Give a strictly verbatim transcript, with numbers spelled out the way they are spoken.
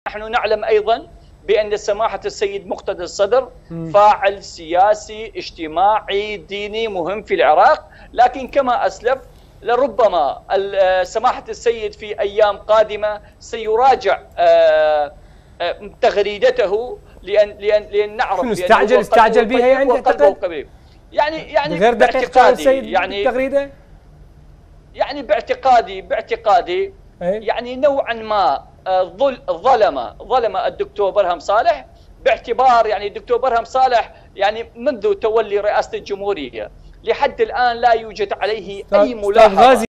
نحن نعلم أيضا بأن سماحة السيد مقتدى الصدر فاعل سياسي اجتماعي ديني مهم في العراق، لكن كما أسلف لربما سماحة السيد في أيام قادمة سيراجع تغريدته لأن لأن لأن نعرف شنو استعجل استعجل بها يعني تعتقد؟ يعني يعني غير باعتقادي يعني التغريدة؟ يعني باعتقادي باعتقادي يعني نوعا ما ظلم ظلم الدكتور برهم صالح، باعتبار يعني الدكتور برهم صالح يعني منذ تولي رئاسة الجمهورية لحد الآن لا يوجد عليه أي ملاحظة